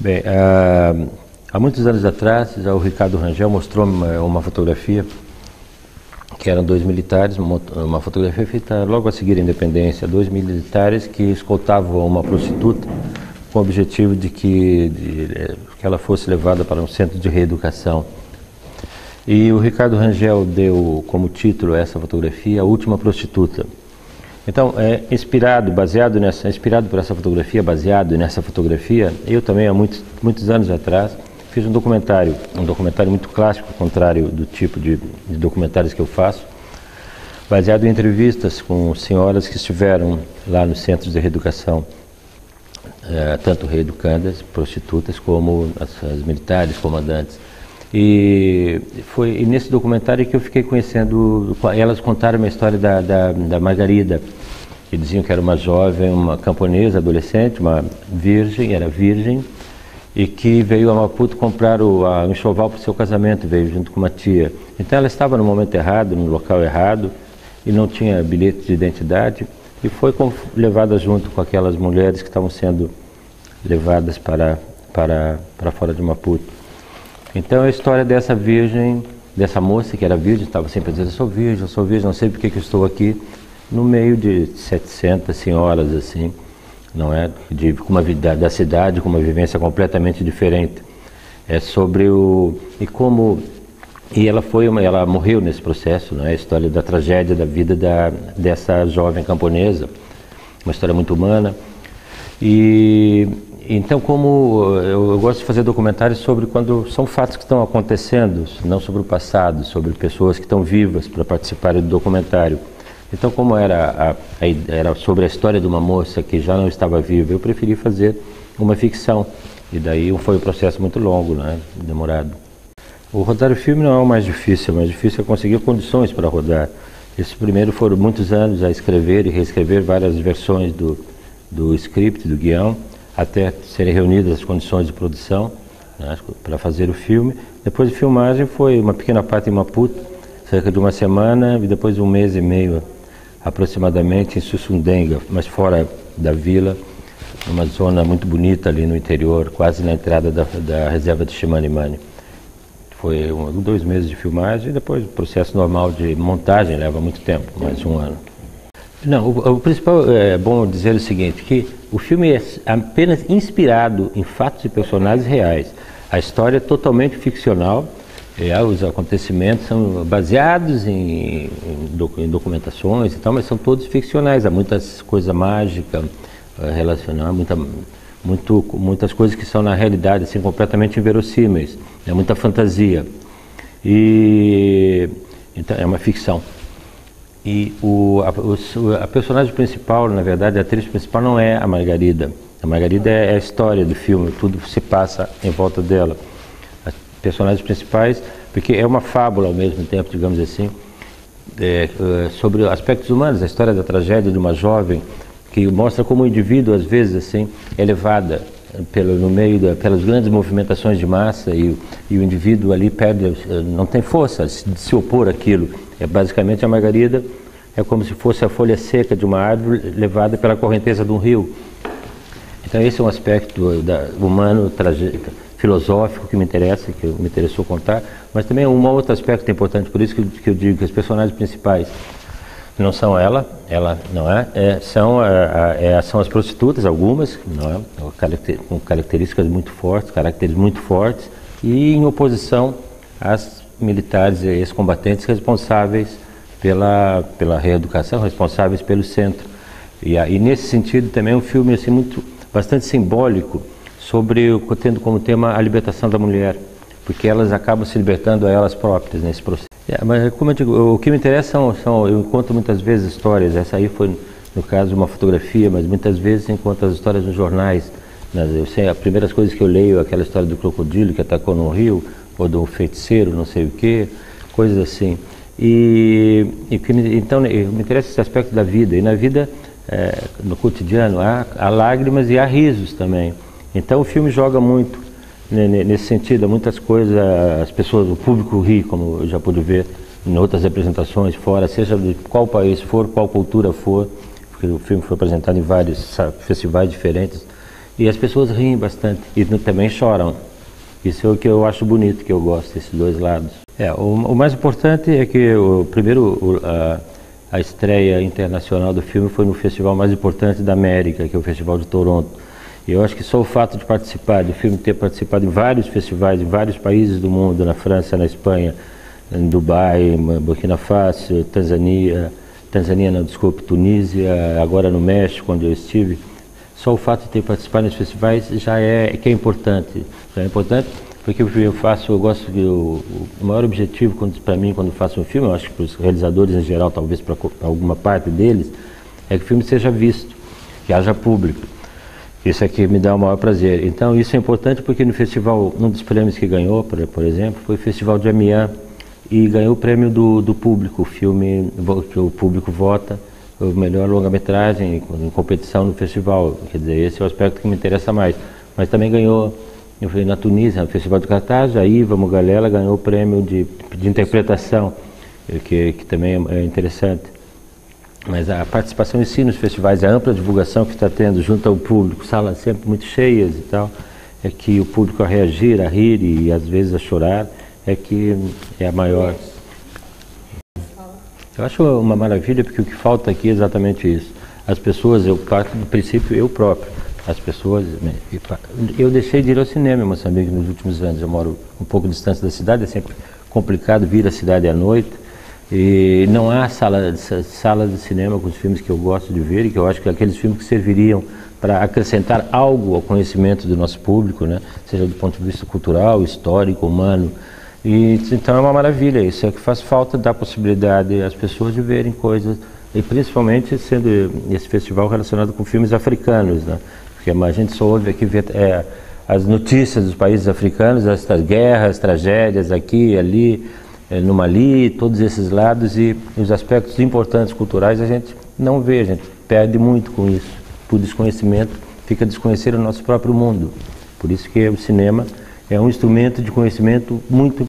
Bem, há muitos anos atrás, o Ricardo Rangel mostrou-me uma fotografia que eram dois militares, uma fotografia feita logo a seguir à independência, dois militares que escoltavam uma prostituta com o objetivo de que ela fosse levada para um centro de reeducação. E o Ricardo Rangel deu como título a essa fotografia A Última Prostituta. Então, inspirado por essa fotografia, baseado nessa fotografia, eu também há muitos anos atrás fiz um documentário muito clássico, ao contrário do tipo de documentários que eu faço, baseado em entrevistas com senhoras que estiveram lá nos centros de reeducação, tanto reeducandas, prostitutas, como as militares, comandantes. E foi nesse documentário que eu fiquei conhecendo, elas contaram a história da Margarida, que diziam que era uma jovem, uma camponesa, adolescente, era virgem, e que veio a Maputo comprar o enxoval para o seu casamento, veio junto com uma tia. Então ela estava no momento errado, no local errado, e não tinha bilhete de identidade, e foi levada junto com aquelas mulheres que estavam sendo levadas para fora de Maputo. Então a história dessa virgem, dessa moça que era virgem, estava sempre dizendo, eu sou virgem, não sei por que eu estou aqui, no meio de 700 senhoras assim, não é? Com uma vida da cidade, com uma vivência completamente diferente. É sobre ela morreu nesse processo, não é? A história da tragédia da vida dessa jovem camponesa, uma história muito humana. E então, como eu gosto de fazer documentários sobre quando são fatos que estão acontecendo, não sobre o passado, sobre pessoas que estão vivas para participarem do documentário. Então, como era sobre a história de uma moça que já não estava viva, eu preferi fazer uma ficção. E daí foi um processo muito longo, né? Demorado. O rodar o filme não é o mais difícil é conseguir condições para rodar. Esse primeiro foram muitos anos a escrever e reescrever várias versões do script, do guião, até serem reunidas as condições de produção, né, para fazer o filme. Depois de filmagem foi uma pequena parte em Maputo, cerca de uma semana, e depois de um mês e meio aproximadamente em Sussundenga, mas fora da vila, numa zona muito bonita ali no interior, quase na entrada da reserva de Chimanimani. Foi 2 meses de filmagem e depois o processo normal de montagem leva muito tempo, mais um ano. Não, o principal é bom dizer o seguinte, que o filme é apenas inspirado em fatos e personagens reais. A história é totalmente ficcional, os acontecimentos são baseados em documentações e tal, mas são todos ficcionais. Há muitas coisas mágicas relacionadas, muitas coisas que são na realidade assim, completamente inverossímeis, é muita fantasia. Então, é uma ficção. E a personagem principal, na verdade, a atriz principal não é a Margarida. A Margarida é a história do filme, tudo se passa em volta dela. As personagens principais, porque é uma fábula ao mesmo tempo, digamos assim, sobre aspectos humanos, a história da tragédia de uma jovem que mostra como o indivíduo, às vezes, assim, é levada pelas grandes movimentações de massa e o indivíduo ali não tem força de se opor àquilo. Basicamente a Margarida é como se fosse a folha seca de uma árvore levada pela correnteza de um rio. Então esse é um aspecto humano, filosófico que me interessou contar, mas também um outro aspecto importante, por isso que eu digo que os personagens principais não são ela não são as prostitutas, algumas, não é? Com características muito fortes, caracteres muito fortes, e em oposição às militares e ex-combatentes responsáveis pela reeducação, responsáveis pelo centro. E nesse sentido também é um filme assim, bastante simbólico, tendo como tema a libertação da mulher, porque elas acabam se libertando a elas próprias nesse processo. Mas como eu digo, o que me interessa eu encontro muitas vezes histórias, essa aí foi no caso uma fotografia, mas muitas vezes encontro as histórias nos jornais. Eu sei, as primeiras coisas que eu leio é aquela história do crocodilo que atacou no rio, ou do feiticeiro, não sei o quê, coisas assim. Então me interessa esse aspecto da vida, e na vida, no cotidiano, há lágrimas e há risos também. Então o filme joga muito nesse sentido, há muitas coisas, as pessoas, o público ri, como eu já pude ver em outras representações fora, seja de qual país for, qual cultura for, porque o filme foi apresentado em vários festivais diferentes, E as pessoas riem bastante e também choram. Isso é o que eu acho bonito, que eu gosto, desses dois lados. O mais importante é que a estreia internacional do filme foi no festival mais importante da América, que é o Festival de Toronto. E eu acho que só o fato de participar, do filme ter participado em vários festivais, em vários países do mundo, na França, na Espanha, em Dubai, Burkina Faso, Tunísia, agora no México, onde eu estive, só o fato de ter participado nesses festivais já é importante. Já é importante porque eu gosto de o maior objetivo para mim quando faço um filme, eu acho que para os realizadores em geral, talvez para alguma parte deles, é que o filme seja visto, que haja público. Isso é que me dá o maior prazer. Então isso é importante porque no festival, um dos prêmios que ganhou, por exemplo, foi o Festival de Amiens, e ganhou o prêmio do público, o filme que o público vota, o melhor longa-metragem em competição no festival. Quer dizer, esse é o aspecto que me interessa mais. Mas também ganhou, eu fui na Tunísia, no Festival de Cartaz, a Iva Mugalela ganhou o prêmio de interpretação, que também é interessante. Mas a participação em si nos festivais, a ampla divulgação que está tendo junto ao público, salas sempre muito cheias e tal, é que o público a reagir, a rir e às vezes a chorar, é que é a maior. Eu acho uma maravilha porque o que falta aqui é exatamente isso. As pessoas, eu parto do princípio, eu próprio, as pessoas... Eu deixei de ir ao cinema em Moçambique nos últimos anos, eu moro um pouco distante da cidade, é sempre complicado vir à cidade à noite, e não há sala de cinema com os filmes que eu gosto de ver, e que eu acho que aqueles filmes que serviriam para acrescentar algo ao conhecimento do nosso público, né? Seja do ponto de vista cultural, histórico, humano. Então é uma maravilha, isso é que faz falta, dar possibilidade às pessoas de verem coisas, e principalmente sendo esse festival relacionado com filmes africanos, né? Porque a gente só ouve aqui as notícias dos países africanos, as guerras, tragédias aqui e ali, no Mali, todos esses lados, e os aspectos importantes culturais a gente não vê, a gente perde muito com isso, por desconhecimento, fica desconhecer o nosso próprio mundo. Por isso que o cinema é um instrumento de conhecimento muito